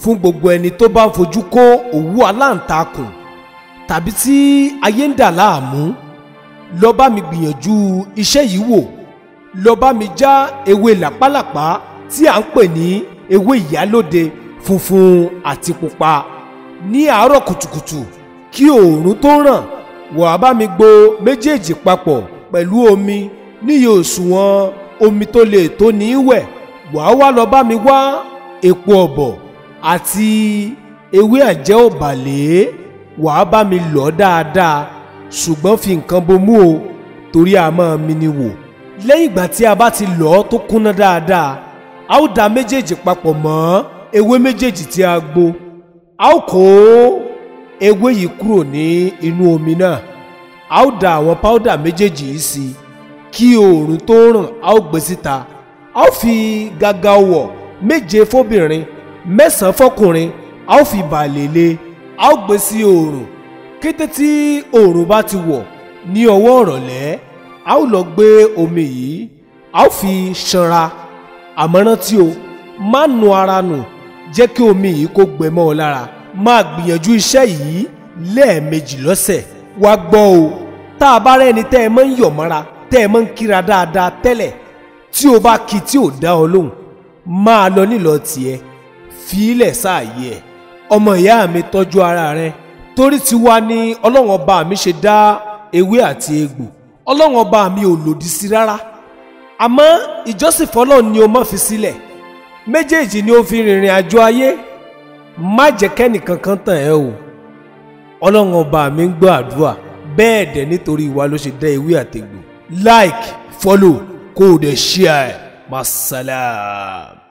fún gbogbo ẹni tó bá ń fojú kó òwú aláǹtakùn tàbí tí ayé ń dà láàmú. Lọ bá mi gbìyànjú iṣẹ́ yìí wò. Lọ bá mi já ewé làpálàpá tí à ń pè ní ewé ìyálóde funfun àti pupa. Ní àárọ̀ kùtùkùtù kí oòrùn tó ràn, wàá bá mi gbo méjèèjì papọ̀ pẹ̀lú omi níye òṣùwọ̀n omi tó lè tó ní wẹ̀. Wàá wá lọ bá mi wá èpo ọ̀bọ̀ àti ewé àjẹ́ òbàlẹ̀. Wàá bá mi lọ̀ dáadáa, ṣùgbọ́n fi nǹkan bomú o, torí a máa mi ni wò. Lẹ́yìn ìgbà tí a bá ti lọ̀ ọ́ tó kúnná dáadáa, a ó da méjèèjì papọ̀ mọ́ ewé méjèèjì tí a gbó. A ó kó ewé yìí kúrò ní inú omi náà. A ó da àwọn páúdà méjèèjì yìí sí i. Kí oòrùn tó ràn, a ó gbé síta. A ó fi gàgà ọwọ̀ 7 fóbìnrin 9 fọkùnrin, a ó fi bàlẹ̀ lé. A ó gbé sí oòrùn. Kété tí oòrùn bá ti wọ̀ ní ọwọ́ ìrọ̀lẹ́, a ó lọ gbé omi yìí, a ó fi ṣanra. Àmọ́ rántí o, má nu ara nù, jẹ́ kí omi yìí kó gbẹ mọ́ ọ lára. Máa gbìyànjú iṣẹ́ yìí lẹ́ẹ̀mejì lọ́sẹ̀. Wá gbọ́ o, tá a bá rẹ́ni tẹ́ ẹ máa ń yọ̀ mọ́ra, tẹ́ ẹ máa ń kíra dáadáa tẹ́lẹ̀, tí o bá kí tí ò dá ọ lóhùn, máa lọ nílọ tiẹ̀, fi ilẹ̀ sáàyè ẹ̀. Ọmọ ìyá mi, tọ́jú ara rẹ, torí tiwa ni Ọlọ́run ọba mi ṣe dá ewé àti egbò. Ọlọ́run ọba mi ò lòdì sí rárá, àmọ́ ìjọsìn f'Ọlọ́run ni o má fi sílẹ̀. Méjèèjì ni ó fi rìnrìn àjò ayé. Má jẹ́ kẹ́nìkankan tàn ẹ́ o. Ọlọ́run ọba mi ń gbọ́ àdúrà, bẹ́ẹ̀ dẹ̀ nítorí ìwà ló ṣe dá ewé àtegbò. Like, follow, kó o dẹ̀ share ẹ̀. Masalam.